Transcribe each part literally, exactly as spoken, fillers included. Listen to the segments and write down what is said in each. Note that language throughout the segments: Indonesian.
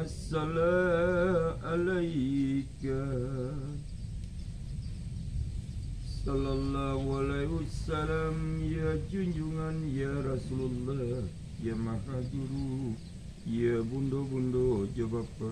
salam alaika sallallahu alaihi wasallam, ya junjungan, ya Rasulullah, ya maha guru, ya bundo-bundo, ya bapa.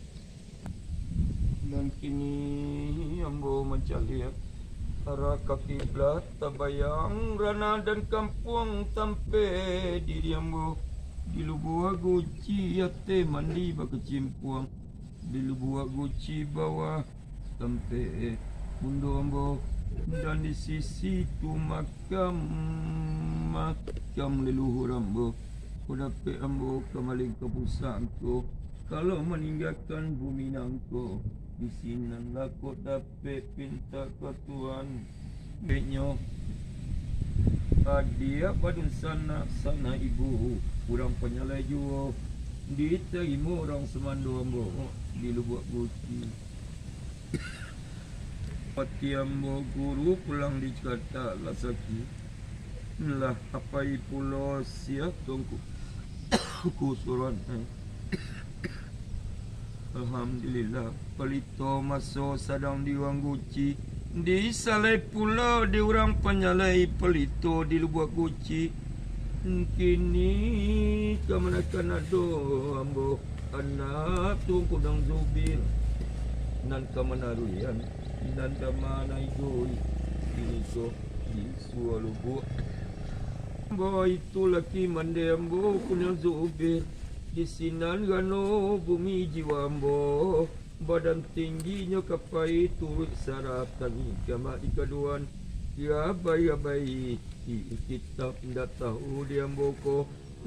Dan kini ambo mencari arah ke kiblat tabayang rana dan kampung tampe diri ambo di lubua guci yate mandi bakecimpuang di lubua guci bawah tampe bundo ambo. Dan di sisi tu makam makam leluhur ambo, kudape ambo kembali ke pusangku. Kalau meninggalkan bumi nangko, di sini aku dapat pinta ke Tuhan. Benyo adia pada sana sana ibu kurang penyalai jua diterima orang semando ambo di lubuk guci. Pati ambo guru pulang di Jakarta lasaki lah apa pulau siap tungku kusuran. Alhamdulillah pelito masuk sadang di wang guci di salai pulau di orang penyalai pelito di lubuk guci. Kini kemanakan ado ambo anak tungku dang Zubir nan kemanaruyan dan mana itu ini so di sualubu ambo itu laki mande ambo kunyal Zubir di sinan gano bumi jiwa ambo badan tingginya kapai turut saratan kama di kaduan ya bayi bayi kitab ndak tahu di ambo ko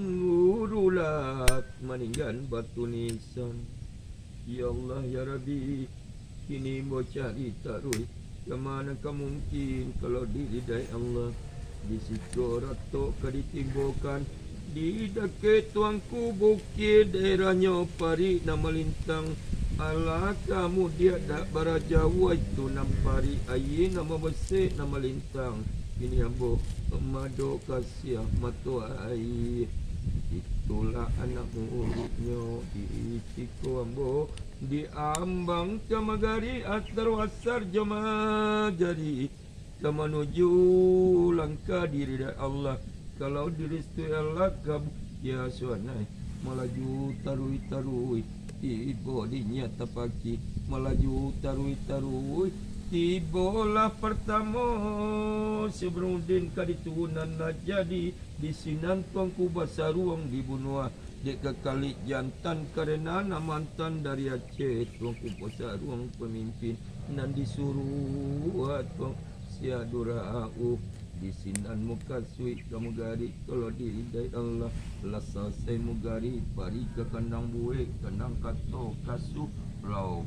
ngurulat maninggan batu nisan. Ya Allah ya Rabbi, kini mau cari tarui kemanakah mungkin kalau diridai Allah di situ rato kaditimbokan di dekat tuangku bukit daerahnya pari nama lintang ala kamu dia dak barajawa itu nampari ayi nama besar nama lintang ini ambo mado kasih matu air itulah anak muridnya di tiko ambo diambang kamagari atar wasar jama jadi kemanuju langkah diri dari Allah. Kalau diri itu Allah kamu ya suanai melaju tarui tarui tiba dinya tapaki melaju tarui tarui tibalah pertama seberundin kaditunan jadi di sinan tuangku basaruang dibunuh dek kekali jantan karena mantan dari Aceh tuangku basaruang pemimpin dan disuruh tuang siadurau di sinan muka sui kamu gari kalau diridai Allah lasa saya mugari pari ke kandang buik kandang kato kasu lau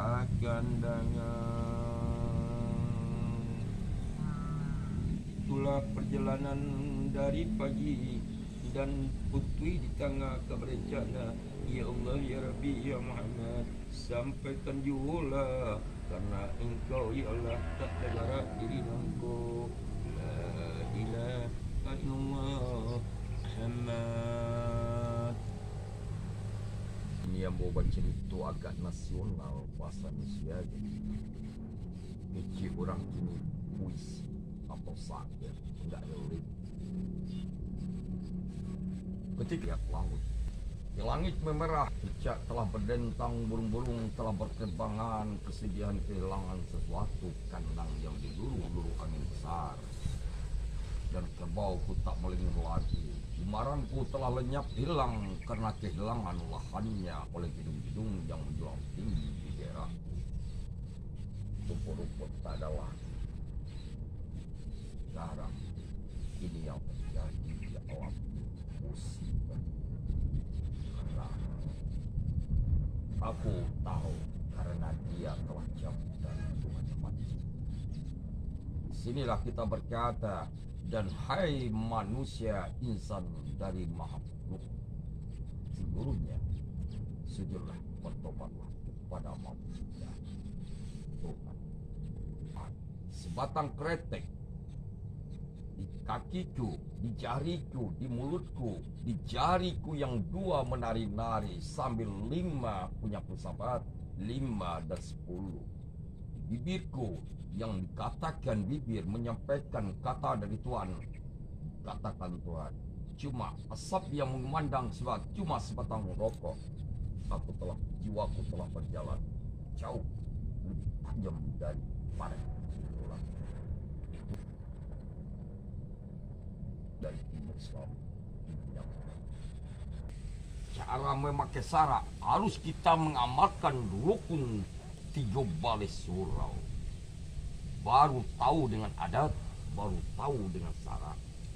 pakandangan. Itulah perjalanan dari pagi dan putri di tengah keberencana. Ya Allah ya Rabbi ya Muhammad sampaikan jula karena engkau ya Allah tak tegara diri nangku la ilaha illallah Muhammad. Ini yang mau baca itu agak nasional bahasa Indonesia. Ini orang kini puisi atau saja enggak ada lirik. Ketika langit, di langit memerah, cicak telah berdentang, burung-burung telah berterbangan, kesedihan kehilangan sesuatu, kandang yang diluru-luru angin besar. Dan kerbauku tak melingkar lagi, Jimbaranku telah lenyap hilang karena kehilangan lahannya oleh gedung-gedung yang menjulang tinggi di daerah. Rumput-rumput tak ada lagi. Sekarang ini yang terjadi di alam musibah. Aku tahu karena dia telah jauh dari Tuhan mati. Sinilah kita berkata, dan hai manusia insan dari makhluk seluruhnya, sujudlah bertobatlah kepada manusia Tuhan. Sebatang kretek di kakiku di jariku, di mulutku, di jariku yang dua menari-nari, sambil lima punya filsafat, lima dan sepuluh. Di bibirku yang dikatakan bibir menyampaikan kata dari Tuhan. Katakan Tuhan, cuma asap yang memandang sebat, cuma sebatang rokok. Aku telah, jiwaku telah berjalan jauh lebih tajam daripada ulang dari timur Islam. Cara memakai sara harus kita mengamalkan rukun tiga baris surau. Baru tahu dengan adat, baru tahu dengan sara.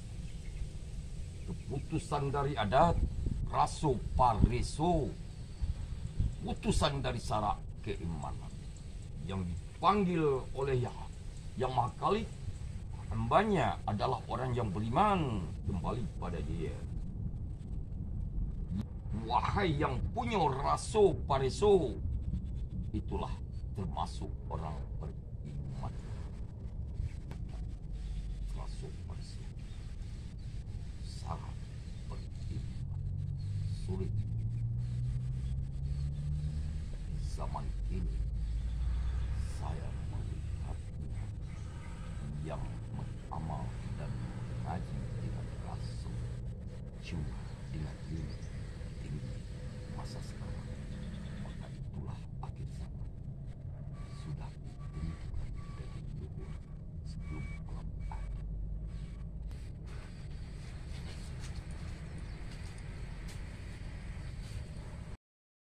Keputusan dari adat, raso pareso. Putusan dari sara, keimanan. Yang dipanggil oleh Yang, yang Maha Kali, hambanya adalah orang yang beriman kembali pada Dia. Wahai yang punya raso pareso, itulah termasuk orang beriman. Raso pareso, syarat beriman, sulit zaman ini.